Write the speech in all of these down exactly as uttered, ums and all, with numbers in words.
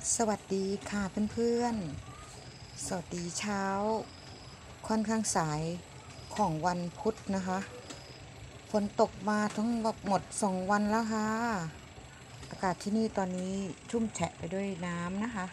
สวัสดีค่ะเพื่อนๆสวัสดีเช้าค่อนข้างสายของวันพุธนะคะฝนตกมาทั้งหมดสองวันแล้วค่ะอากาศที่นี่ตอนนี้ชุ่มแฉะไปด้วยน้ำนะคะ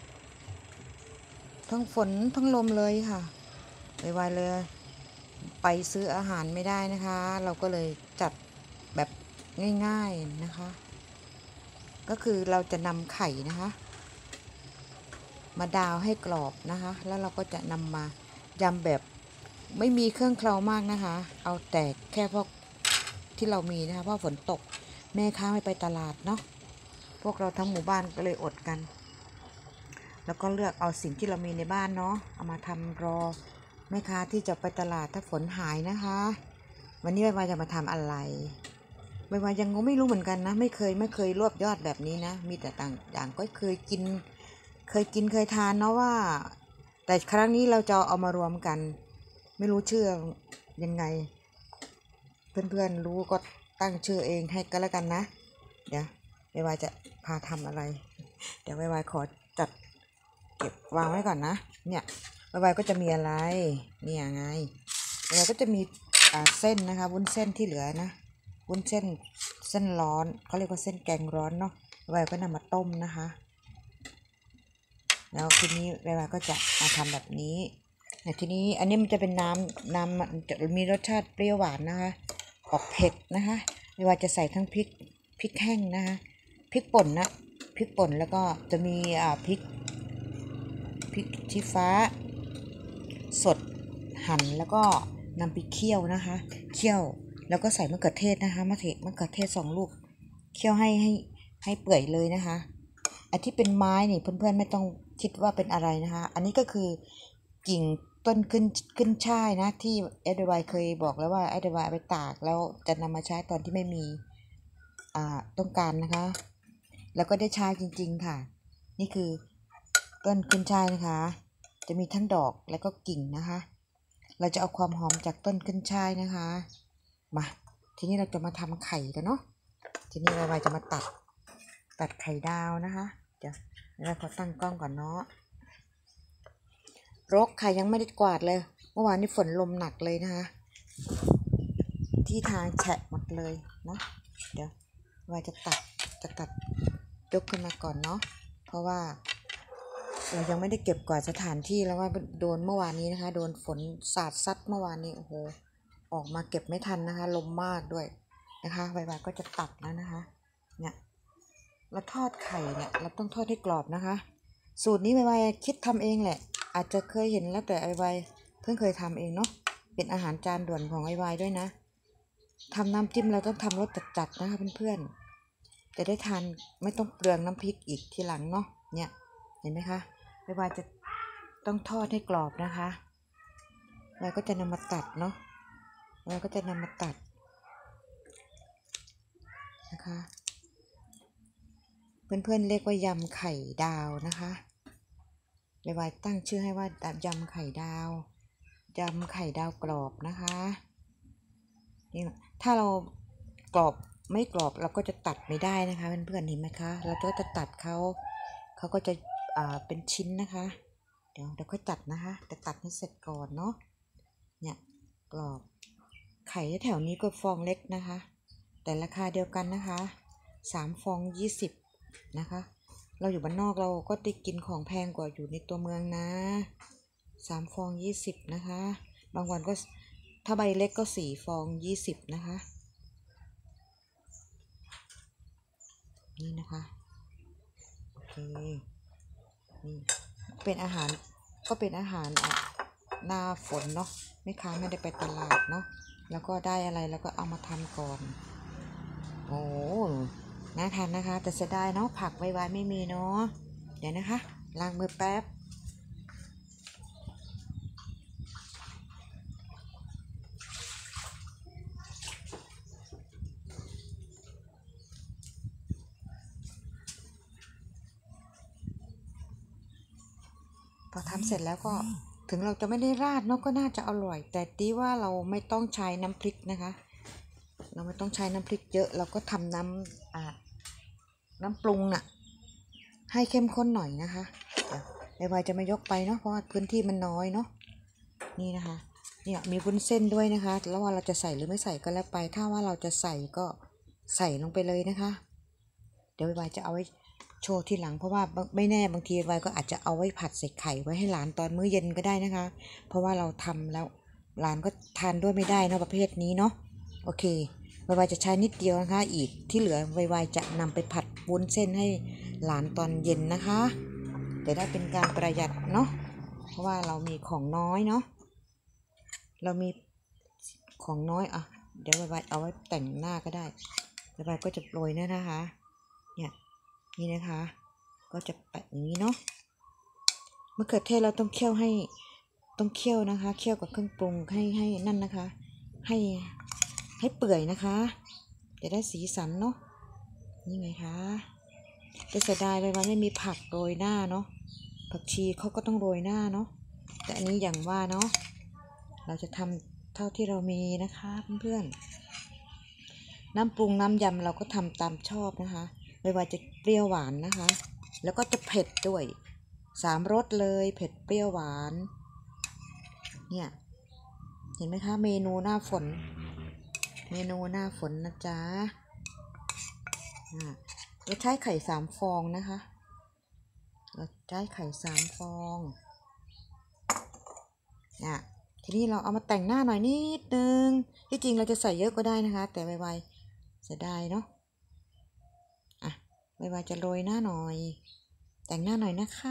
ทั้งฝนทั้งลมเลยค่ะไวๆเลยไปซื้ออาหารไม่ได้นะคะเราก็เลยจัดแบบง่ายๆนะคะก็คือเราจะนำไข่นะคะมาดาวให้กรอบนะคะแล้วเราก็จะนำมายำแบบไม่มีเครื่องเคล้ามากนะคะเอาแต่แค่พวกที่เรามีนะคะเพราะฝนตกแม่ค้าไม่ไปตลาดเนาะพวกเราทั้งหมู่บ้านก็เลยอดกันแล้วก็เลือกเอาสิ่งที่เรามีในบ้านเนาะเอามาทำรอแม่ค้าที่จะไปตลาดถ้าฝนหายนะคะวันนี้ใบวายจะมาทำอะไรใบวายยังไม่รู้เหมือนกันนะไม่เคยไม่เคยรวบยอดแบบนี้นะมีแต่ต่างอย่างก็เคยกินเคยกินเคยทานเนาะว่าแต่ครั้งนี้เราจะเอามารวมกันไม่รู้ชื่อยังไงเพื่อนๆรู้ก็ตั้งชื่อเองให้ก็แล้วกันนะเดี๋ยวใบวายจะพาทำอะไรเดี๋ยวใบวายขอจัดเก็บวางไว้ก่อนนะเนี่ยใบวายก็จะมีอะไรเนี่ยไงใบวายก็จะมีอ่าเส้นนะคะวุ้นเส้นที่เหลือนะวุ้นเส้นเส้นร้อนเขาเรียกว่าเส้นแกงร้อนเนาะใบวายก็นำมาต้มนะคะแล้วทีนี้ใบวายก็จะมาทำแบบนี้แต่ทีนี้อันนี้มันจะเป็นน้ำน้ำมันจะมีรสชาติเปรี้ยวหวานนะคะออกเผ็ดนะคะใบวายจะใส่ทั้งพริกพริกแห้งนะคะพริกป่นนะพริกป่นแล้วก็จะมีอ่าพริกพริกชี้ฟ้าสดหั่นแล้วก็นำไปเคี่ยวนะคะเคี่ยวแล้วก็ใส่มะเขือเทศนะคะมะเขือมะเขือเทศสองลูกเคี่ยวให้ให้ให้เปื่อยเลยนะคะอันที่เป็นไม้นี่เพื่อนๆไม่ต้องคิดว่าเป็นอะไรนะคะอันนี้ก็คือกิ่งต้นขึ้นขึ้นช่ายนะที่เอเดวายเคยบอกแล้วว่าเอเดวายเอาไปตากแล้วจะนำมาใช้ตอนที่ไม่มีอ่าต้องการนะคะแล้วก็ได้ใช้จริงๆค่ะนี่คือต้นขึ้นช่ายนะคะจะมีทั้งดอกแล้วก็กิ่งนะคะเราจะเอาความหอมจากต้นขึ้นช่ายนะคะมาทีนี้เราจะมาทำไข่กันเนาะทีนี้เราจะมาตัดตัดไข่ดาวนะคะเดี๋ยวเราขอตั้งกล้องก่อนเนาะรกไข่ยังไม่ได้กวาดเลยเมื่อวานนี้ฝนลมหนักเลยนะคะที่ทางแฉะหมดเลยเนาะเดี๋ยวเราจะตัดจะตัดยกขึ้นมาก่อนเนาะเพราะว่าเรายังไม่ได้เก็บกวาดสถานที่แล้วว่าโดนเมื่อวานนี้นะคะโดนฝนสาดซัดเมื่อวานนี้โอ้โหออกมาเก็บไม่ทันนะคะลมมากด้วยนะคะใบใบก็จะตัดแล้วนะคะเนี่ยเราทอดไข่เนี่ยเราต้องทอดให้กรอบนะคะสูตรนี้ใบใบคิดทำเองแหละอาจจะเคยเห็นแล้วแต่ใบใบเพิ่งเคยทำเองเนาะเป็นอาหารจานด่วนของใบใบด้วยนะทำน้ำจิ้มเราต้องทำรสจัดๆนะคะเพื่อนๆจะได้ทานไม่ต้องเปลืองน้ำพริกอีกทีหลังเนาะเนี่ยเห็นไหมคะใบใบจะต้องทอดให้กรอบนะคะเราก็จะนำมาตัดเนาะเราก็จะนำมาตัดนะคะเพื่อนๆเรียกว่ายำไข่ดาวนะคะใบใบตั้งชื่อให้ว่ายำไข่ดาวยำไข่ดาวกรอบนะคะนี่ถ้าเรากรอบไม่กรอบเราก็จะตัดไม่ได้นะคะเพื่อนๆเห็นไหมคะเราก็จะตัดเขาเขาก็จะอ่าเป็นชิ้นนะคะเดี๋ยวเดี๋ยวค่อยตัดนะคะแต่ตัดให้เสร็จก่อนเนาะเนี่ยกรอบไข่แถวนี้ก็ฟองเล็กนะคะแต่ราคาเดียวกันนะคะสามฟองยี่สิบนะคะเราอยู่บ้านนอกเราก็ได้กินของแพงกว่าอยู่ในตัวเมืองนะสามฟองยี่สิบนะคะบางวันก็ถ้าใบเล็กก็สี่ฟองยี่สิบนะคะนี่นะคะโอเคนี่เป็นอาหารก็เป็นอาหารหน้าฝนเนาะแม่ค้าไม่ได้ไปตลาดเนาะแล้วก็ได้อะไรแล้วก็เอามาทำก่อนโอ้น่าทานนะคะแต่เสียดายเนาะผักไวๆไม่มีเนาะเดี๋ยวนะคะล้างมือแป๊บพอทำเสร็จแล้วก็ถึงเราจะไม่ได้ราดเนาะก็น่าจะอร่อยแต่ดีว่าเราไม่ต้องใช้น้ำพริกนะคะเราไม่ต้องใช้น้ำพริกเยอะเราก็ทำน้ำอ่าน้ำปรุงน่ะให้เข้มข้นหน่อยนะคะเดี๋ยวไวๆจะไม่ยกไปเนาะเพราะว่าพื้นที่มันน้อยเนาะนี่นะคะเนี่ยมีวุ้นเส้นด้วยนะคะแล้วว่าเราจะใส่หรือไม่ใส่ก็แล้วไปถ้าว่าเราจะใส่ก็ใส่ลงไปเลยนะคะเดี๋ยวไวๆจะเอาไว้โชว์ทีหลังเพราะว่าไม่แน่บางทีไวก็อาจจะเอาไว้ผัดใส่ไข่ไว้ให้หลานตอนมื้อเย็นก็ได้นะคะเพราะว่าเราทำแล้วหลานก็ทานด้วยไม่ได้นะประเภทนี้เนาะโอเคไวๆจะใช้นิดเดียวนะคะอีกที่เหลือไวๆจะนำไปผัดวุ้นเส้นให้หลานตอนเย็นนะคะจะได้เป็นการประหยัดเนาะเพราะว่าเรามีของน้อยเนาะเรามีของน้อยอ่ะเดี๋ยวไวๆเอาไว้แต่งหน้าก็ได้ไวๆก็จะโรยเนี่ยนะคะเนี่ยนี่นะคะก็จะแปะอย่างนี้เนาะมะเขือเทศเราต้องเคี่ยวให้ต้องเคี่ยวนะคะเคี่ยวกับเครื่องปรุงให้ให้นั่นนะคะให้ให้เปื่อยนะคะจะได้สีสันเนาะนี่ไงคะจะเสียดายเลยว่าไม่มีผักโรยหน้าเนาะผักชีเขาก็ต้องโรยหน้าเนาะแต่อันนี้อย่างว่าเนาะเราจะทำเท่าที่เรามีนะคะเพื่อนๆน้ำปรุงน้ำยำเราก็ทำตามชอบนะคะไม่ว่าจะเปรี้ยวหวานนะคะแล้วก็จะเผ็ดด้วยสามรสเลยเผ็ดเปรี้ยวหวานเนี่ยเห็นไหมคะเมนูหน้าฝนเมนูหน้าฝนนะจ๊ะเราใช้ไข่สามฟองนะคะเราใช้ไข่สามฟองเนี่ยทีนี้เราเอามาแต่งหน้าหน่อยนิดนึงที่จริงเราจะใส่เยอะก็ได้นะคะแต่ไวๆจะได้เนาะอ่ะไวๆจะโรยหน้าหน่อยแต่งหน้าหน่อยนะคะ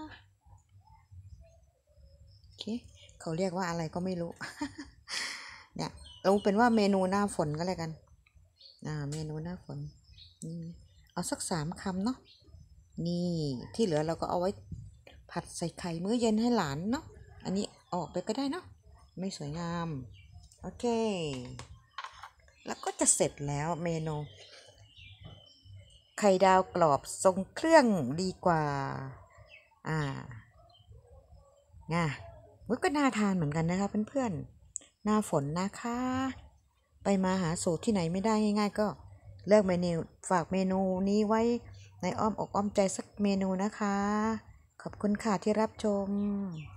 โอเคเขาเรียกว่าอะไรก็ไม่รู้ เนี่ยเราเป็นว่าเมนูหน้าฝนก็แล้วกันอ่าเมนูหน้าฝนนี่เอาสักสามคำเนาะนี่ที่เหลือเราก็เอาไว้ผัดใส่ไข่มื้อเย็นให้หลานเนาะอันนี้ออกไปก็ได้เนาะไม่สวยงามโอเคแล้วก็จะเสร็จแล้วเมนูไข่ดาวกรอบทรงเครื่องดีกว่าอ่าง่ะมันก็น่าทานเหมือนกันนะคะเพื่อนๆหน้าฝนนะคะไปมาหาสูตรที่ไหนไม่ได้ง่ายๆก็เลือกเมนูฝากเมนูนี้ไว้ในอ้อมอกอ้อมใจสักเมนูนะคะขอบคุณค่ะที่รับชม